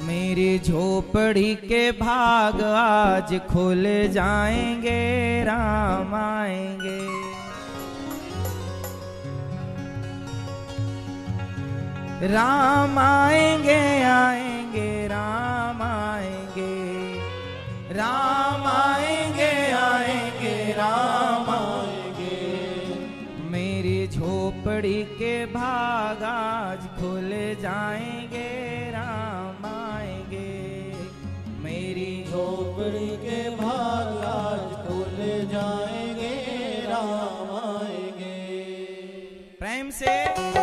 मेरी झोपड़ी के भाग आज खुल जाएंगे, राम आएंगे। राम आएंगे आएंगे राम आएंगे, राम आएंगे आएंगे राम आएंगे। मेरी झोपड़ी के भाग आज खुल जाएंगे, राम आएंगे। मेरी झोपड़ी के भाग आज खुल जाएंगे, राम आएंगे। प्रेम से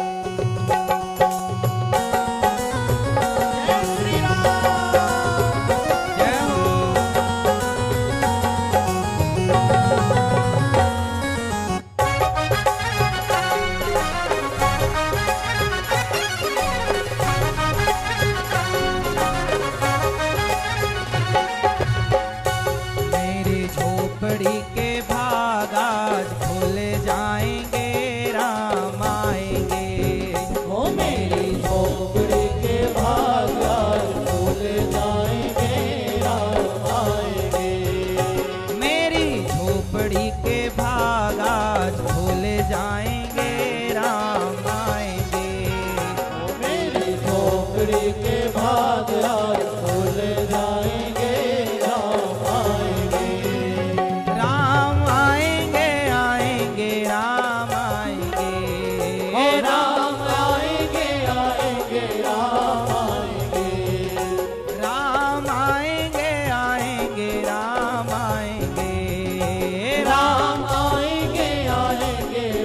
के भाग आज खुल जाएंगे, राम आएंगे। ओ मेरी झोपड़ी के भाग आज खुल जाएंगे, राम आएंगे। मेरी झोपड़ी के भाग आज खुल जाएंगे, राम आएंगे। ओ मेरी झोपड़ी के भाग आज खुल जाएंगे, राम आएंगे।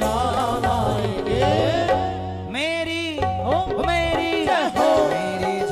मेरी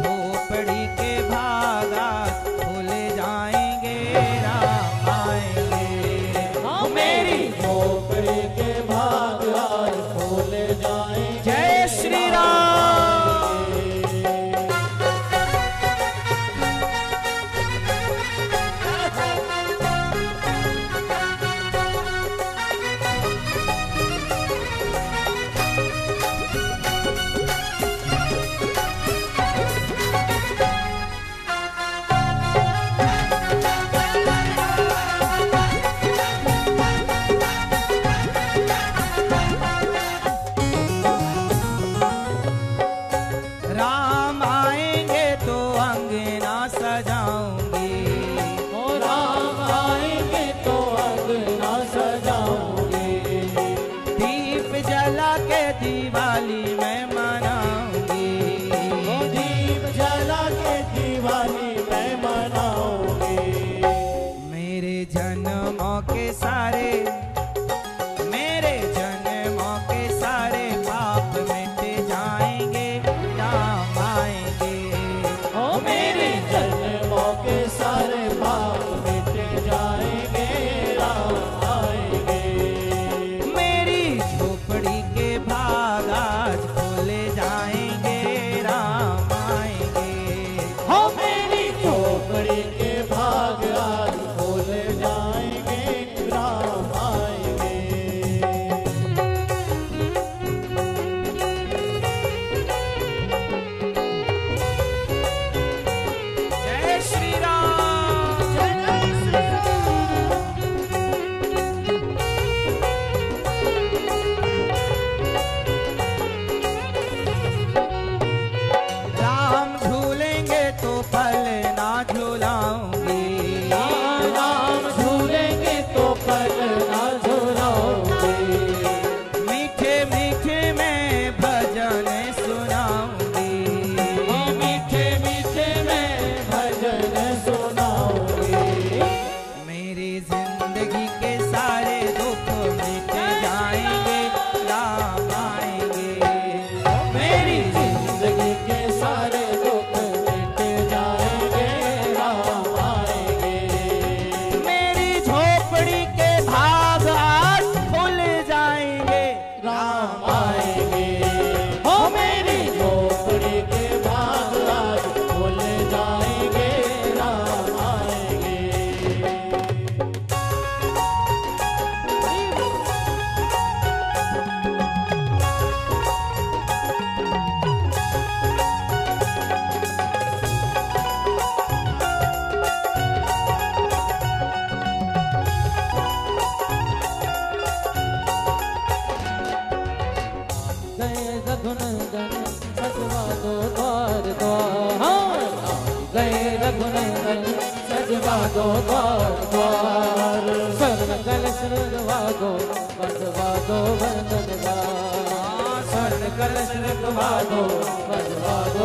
दो द्वार द्वार, गए रघुनंदन सजवा दो द्वार द्वार, स्वर्ण कलश रखवा दो बजवा दो बंदनवार, स्वर्ण कलश रखवा दो बजवा दो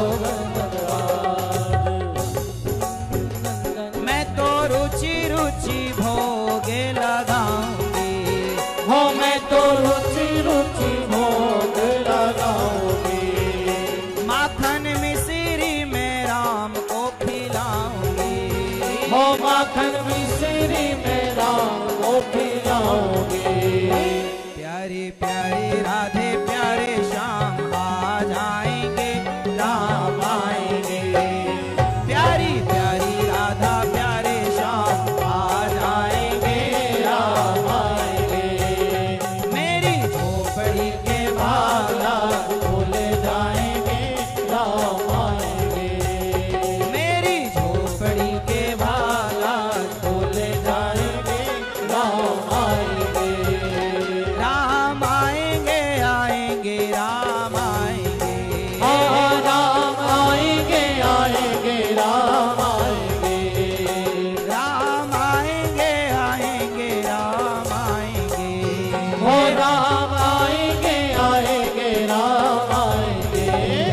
बंदनवार। मैं तो रुचि रुचि भोगे लगाऊंगी, हो मैं तो रुचि रुचि भोग लगाऊंगी, माखन मिश्री में राम को खिलाऊंगी, हो माखन मिश्री में राम को खिलाऊंगी। प्यारी प्यारी राधे प्यारे श्याम आ जाएंगे, राम आएंगे। प्यारी प्यारी राधा प्यारे श्याम आ जाएंगे, राम आएंगे। मेरी झोपड़ी के भागा भूले जाएंगे राम आएंगे, मेरी झोपड़ी के भागा भूले जाएंगे राम आएंगे, राम आएंगे, आएंगे राम आएंगे। राम आएंगे आएंगे राम आएंगे, राम आएंगे, आएंगे राम आएंगे। हो राम आएंगे आएंगे राम आएंगे।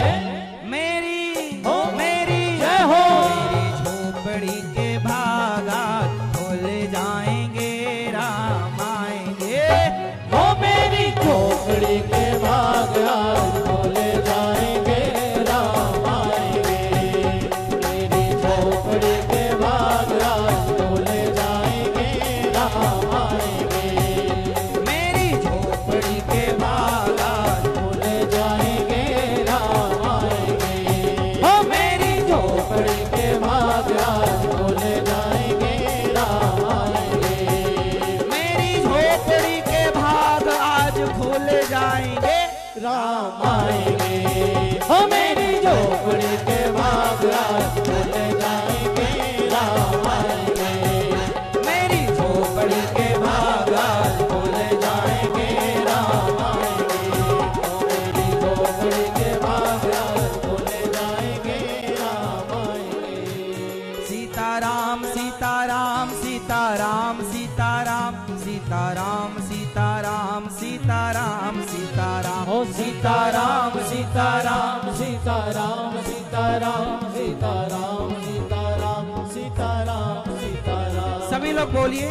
मेरी मेरी जय हो, मेरी झोपड़ी के भागा खुल जाएंगे, राम आएंगे। हो मेरी झोपड़ी के भाग आज खोले जाएंगे राम आएंगे, मेरी झोपड़ी के भाग आज खोले जाएंगे राम आएंगे, मेरी झोपड़ी के भागा खोले जाएंगे राम आएंगे। हो मेरी झोपड़ी के भाग आज खोले जाएंगे राम आएंगे, मेरी झोपड़ी के भाग आज खुल जाएंगे, राम आएंगे। हो मेरी झोपड़ी के भाग आज खुले जाएंगे राम आएंगे, मेरी झोपड़ी के भाग आज खुल जाएंगे, राम आएंगे। मेरी झोपड़ी के भाग आज खुले जाएंगे राम आएंगे। सीताराम सीताराम सीताराम सीताराम सीताराम सीताराम सीताराम सीताराम हो सीताराम सीताराम सीताराम सीताराम सीताराम सीताराम सीताराम सीताराम। सभी लोग बोलिए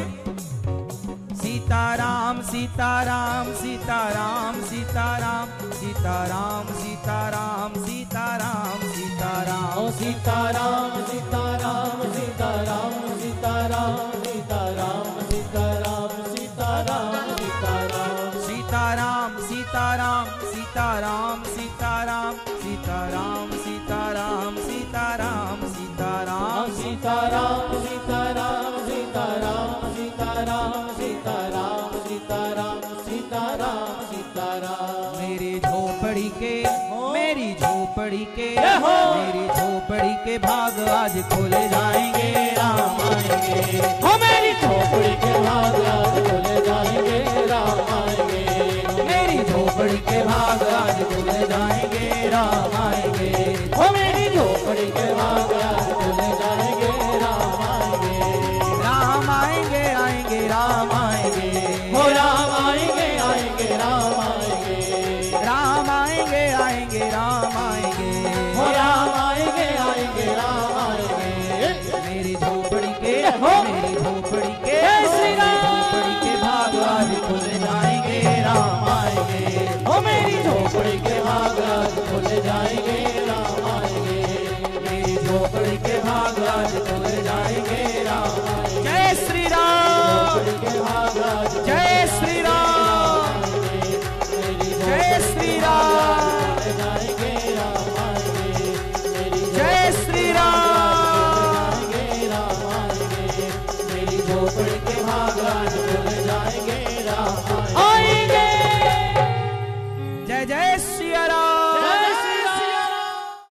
सीताराम सीताराम सीताराम सीताराम सीताराम सीताराम सीताराम सीताराम। हो सीताराम सीताराम सीताराम सीताराम सीताराम सीताराम सीताराम सीताराम। सीताराम सीताराम सीताराम सीताराम सीताराम सीताराम सीताराम सीताराम सीताराम सीताराम सीताराम सीताराम सीताराम सीताराम सीताराम सीताराम। मेरी झोपड़ी के मेरी झोपड़ी के हो। मेरी झोपड़ी के भाग आज खोले जाएंगे, राम आएंगे। हो मेरी झोपड़ी के भाग आज खुले जाएंगे राम आएंगे, मेरी झोपड़ी के भाग आज खुले जाएंगे, राम आएंगे। हो मेरी झोपड़ी के भाग आज खुले जाएंगे राम आएंगे, राम आएंगे, आएंगे राम आएंगे। हो राम आएंगे आएंगे राम आएंगे, राम आएंगे, आएंगे राम आएंगे। हो राम आएंगे आएंगे राम आएंगे। मेरी झोपड़ी के हो। मेरी झोपड़ी के जय श्री राम। झोपड़ी के भाग आज खुल जाएंगे, राम आएंगे। हो मेरी झोपड़ी के भाग आज खुले जाएंगे राम आएंगे, मेरी झोपड़ी के भाग आज